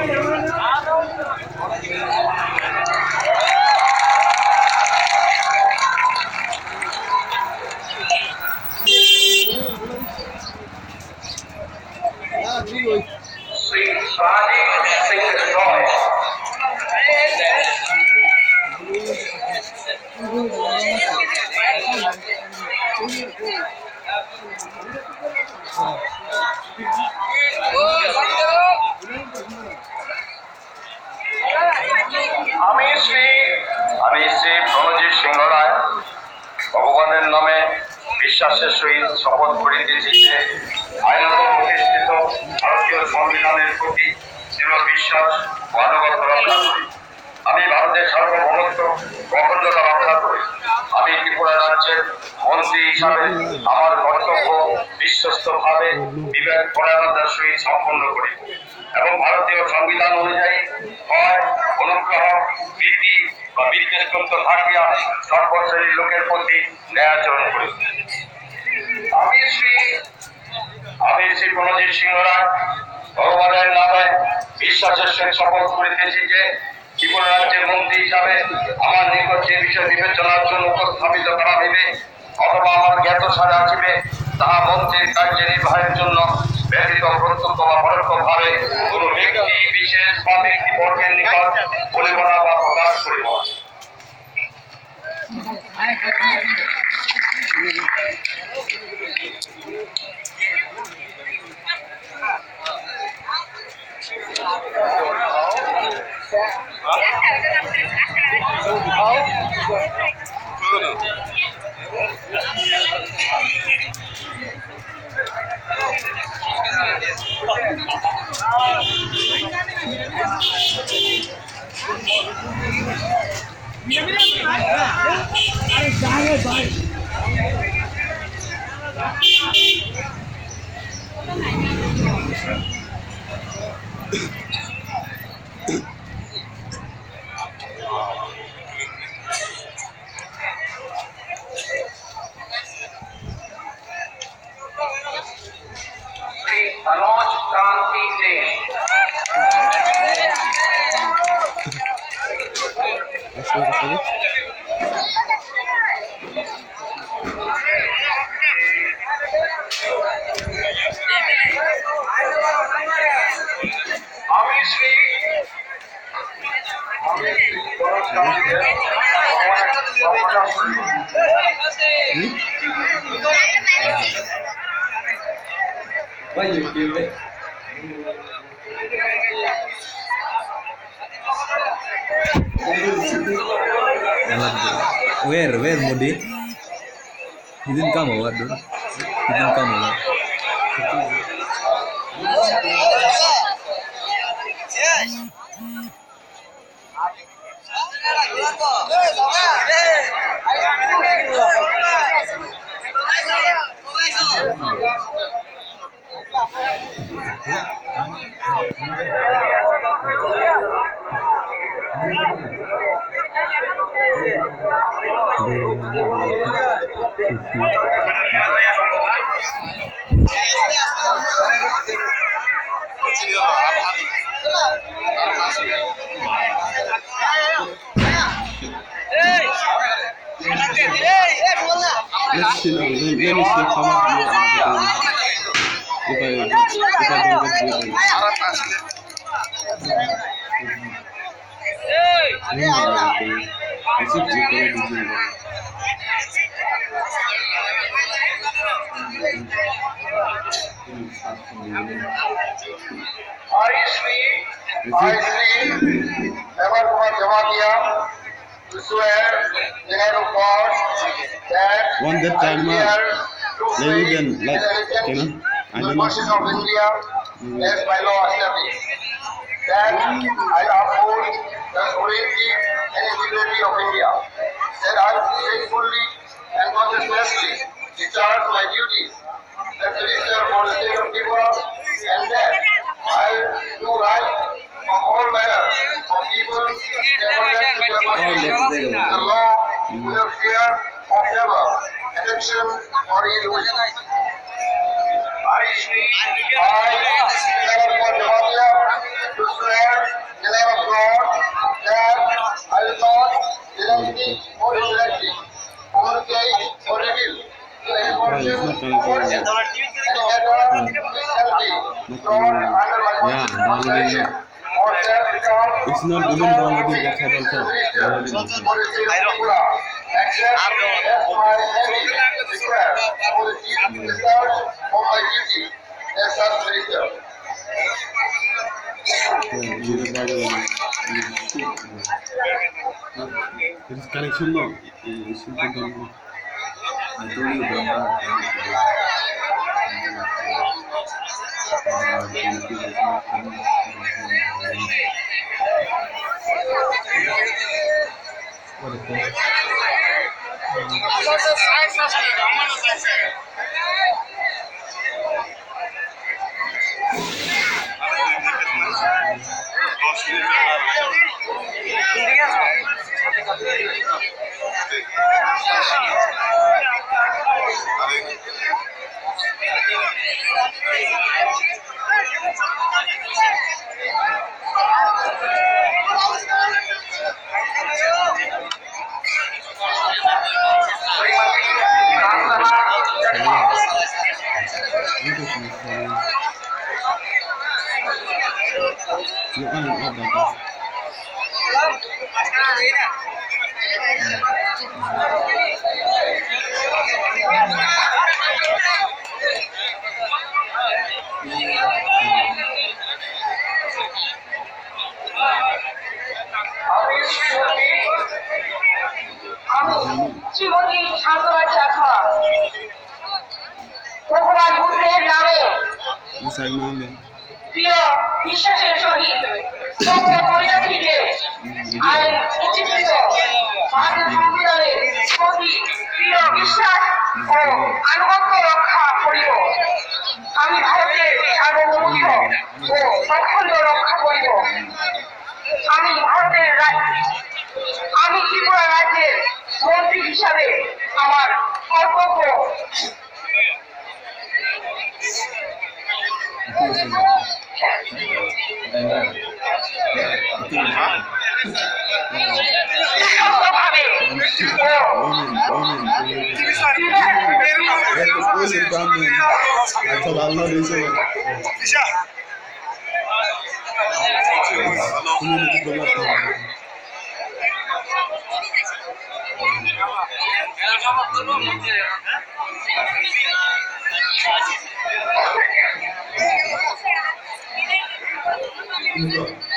আমি শ্রী প্রণজিৎ সিংহ রায় ভগবানের নামে বিশ্বাসের সহিত শপথ করিতেছি যে আইনত প্রতিষ্ঠিত ভারতীয় সংবিধানের প্রতি দৃঢ় বিশ্বাস ও আনুগত্য রক্ষা করি। আমি ভারতের সার্বভৌমত্ব অখণ্ডতা রক্ষা করি। আমি ত্রিপুরা রাজ্যের মন্ত্রী হিসাবে আমার কর্তব্য বিশ্বস্তভাবে বিবেক পরায়ণতার সহিত সম্পন্ন করি এবং ভারতীয় সংবিধান অনুযায়ী হয় অনুগ্রহ প্রীতি বা বিদ্বেষমুক্ত থাকিয়া সর্বশ্রেণীর লোকের প্রতি ন্যায় আচরণ করি। আমি শ্রী প্রণজিৎ সিংহ রায় ভগবানের নামে বিশ্বাসের সহিত শপথ করিতেছি যে ত্রিপুরা রাজ্যের মন্ত্রী হিসাবে আমার নিকট যে বিষয় বিবেচনার জন্য উপস্থাপিত করা হইবে অথবা আমার জ্ঞাত সারে আসিবে তাহা মন্ত্রীর কার্য নির্বাহের জন্য ব্যতীত প্রত্যক্ষ বা পরোক্ষভাবে কোন ব্যক্তি বিশেষ বা ব্যক্তিবর্গের নিকট বলিব না বা প্রকাশ করিব। मनोज क्रांति Singh Where Modi? He didn't come over, dude. He didn't come over. Let's see now. Let me see how much more if I don't get you. One that time, maybe then like I don't know. Of India, as by law established, that I uphold the sovereignty and integrity of India, that I will faithfully and conscientiously discharge my duties as Minister for the state of Tripura, and that I do right from all matters of people, the law, without fear of never, attention or ill will. I, Jamatia, to swear translation, Morse become It's not even Bangladesh that had also. It's connection no. It's important. I told you Shrimati শান্তনা চাকমা ভগবান বুদ্ধের নামে প্রিয় বিশ্বাসের সহিত পরিণতিতে আইন উচিত ভারতীয় সংবিধানের প্রতি প্রিয় বিশ্বাস ও আনুগত্য রক্ষা করিব। আমি ভারতের সার্বভৌমত্ব ও অখণ্ড রক্ষা করিব। আমি ত্রিপুরা রাজ্যের মন্ত্রী হিসাবে আমার কর্তব্য Thank you.